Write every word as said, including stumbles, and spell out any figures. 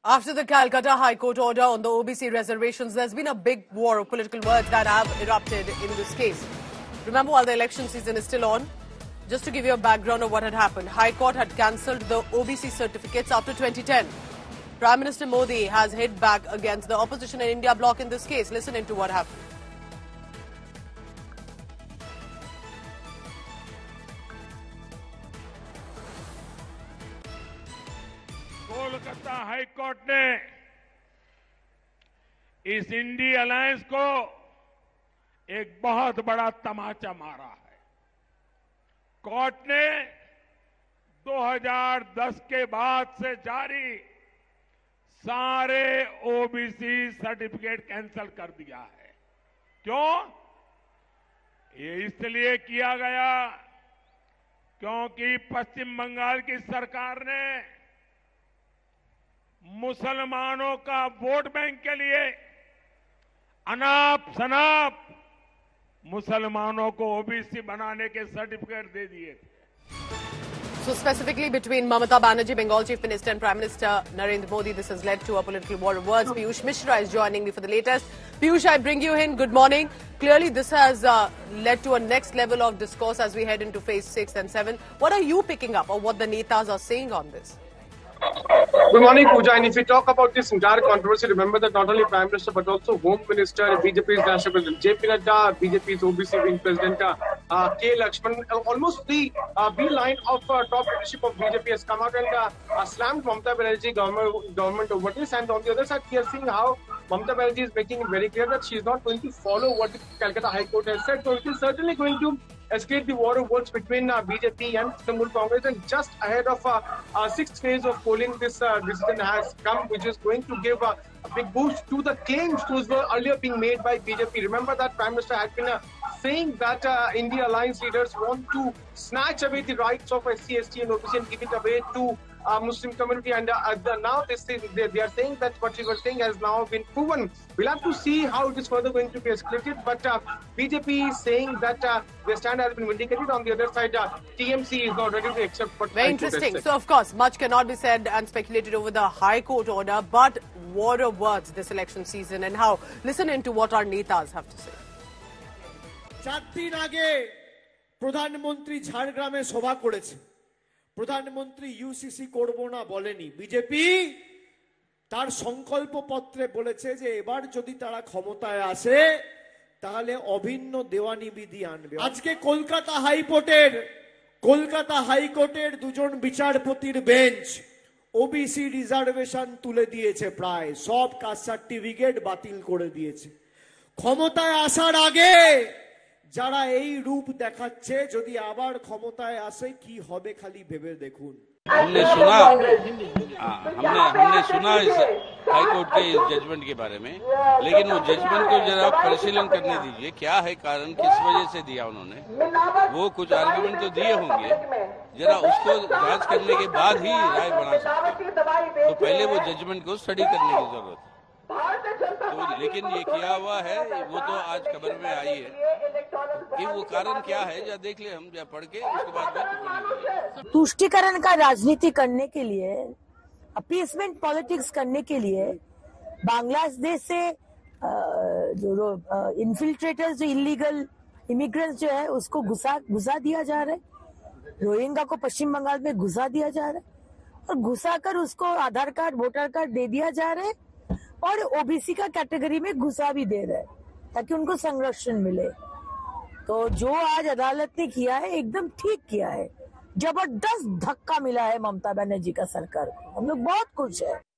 After the Calcutta High Court order on the O B C reservations, there's been a big war of political words that have erupted in this case. Remember, while the election season is still on, just to give you a background of what had happened, High Court had cancelled the O B C certificates after twenty ten. Prime Minister Modi has hit back against the opposition and India bloc in this case. Listen into what happened. Kolkata high court ने इस INDI alliance को एक बहुत बड़ा तमाचा मारा है। Court ने दो हज़ार दस के बाद से जारी सारे ओबीसी सर्टिफिकेट कैंसिल कर दिया है। क्यों? ये इसलिए किया गया क्योंकि पश्चिम बंगाल की सरकार ने मुसलमानों का वोट बैंक के लिए अनाप शनाप मुसलमानों को ओबीसी बनाने के सर्टिफिकेट दे दिए थे। So specifically between Mamata Banerjee, Bengal Chief Minister, and Prime Minister Narendra Modi, this has led to a political war of words. Piyush Mishra is joining me for the latest. Piyush, I bring you in. Good morning. Clearly, this has uh, led to a next level of discourse as we head into phase six and seven. What are you picking up, or what the netas are saying on this? Good morning, Pooja. And if we talk about this entire controversy, remember that not only Prime Minister but also Home Minister, B J P's National President J P Nadda, B J P's O B C Wing President uh, uh, K. Lakshman, uh, almost the uh, B-line of uh, top leadership of B J P has come out and uh, uh, slammed Mamata Banerjee government, government over this. And on the other side, we are seeing how Mamata Banerjee is making it very clear that she is not going to follow what the Calcutta High Court has said. So it is certainly going to escalate the war of words between uh, B J P and Trinamool Congress. And just ahead of uh, uh, sixth phase of polling, this uh, decision has come, which is going to give uh, a big boost to the claims those were earlier being made by B J P. Remember that Prime Minister had been uh, saying that uh, India Alliance leaders want to snatch away the rights of S C, S T and O B C and give it away to uh, Muslim community. And uh, the, now they, say, they, they are saying that what we were saying has now been proven. We'll have to see how it is further going to be escalated. But uh, B J P is saying that uh, their stand has been vindicated. On the other side, uh, T M C is not ready to accept what Very interesting. So, of course, much cannot be said and speculated over the High Court order, but war of words this election season and how. Listen into what our netas have to say. চার দিন আগে প্রধানমন্ত্রী ঝাড়গ্রামে সভা করেছে। প্রধানমন্ত্রী UCC করব না বলেনি। বিজেপি তার সংকল্প পত্রে বলেছে যে এবার যদি তারা ক্ষমতায় আসে তাহলে অভিন্ন দেওয়ানি বিধি আনবে। আজকে কলকাতা হাইকোর্টের কলকাতা হাইকোর্টের দুজন বিচারপতির বেঞ্চ ওবিসি রিজার্ভেশন তুলে দিয়েছে, প্রায় সব কাস্ট সার্টিফিকেট বাতিল করে দিয়েছে। ক্ষমতায় আসার আগে যারা এই রূপ দেখাচ্ছে যদি আবার ক্ষমতায় আসে কি হবে খালি ভেবে দেখুন। हमने सुना हमने हमने सुना इस हाई कोर्ट के इस जजमेंट के बारे में, लेकिन वो जजमेंट को जरा परिशीलन करने दीजिए। क्या है कारण, किस वजह से दिया उन्होंने? वो कुछ आर्गुमेंट तो दिए होंगे, जरा उसको जांच करने के बाद ही राय बना सकते हैं। तो पहले वो जजमेंट को स्टडी करने की जरूरत है। तो लेकिन ये किया हुआ है, वो तो आज खबर में आई है कि वो कारण क्या है, जा देख ले हम, जा पढ़ के उसके बाद में तुष्टिकरण का राजनीति करने के लिए, अपीसमेंट पॉलिटिक्स करने के लिए बांग्लादेश से जो इन्फिल्ट्रेटर्स, जो इलीगल इमिग्रेंट्स जो है उसको घुसा घुसा दिया जा रहा है। रोहिंग्या को पश्चिम बंगाल में घुसा दिया जा रहा है और घुसा कर उसको आधार कार्ड, वोटर कार्ड दे दिया जा रहा है और ओबीसी का कैटेगरी में घुसा भी दे रहा है ताकि उनको संरक्षण मिले। तो जो आज अदालत ने किया है एकदम ठीक किया है। जबरदस्त धक्का मिला है ममता बनर्जी का सरकार को। हम लोग बहुत खुश है।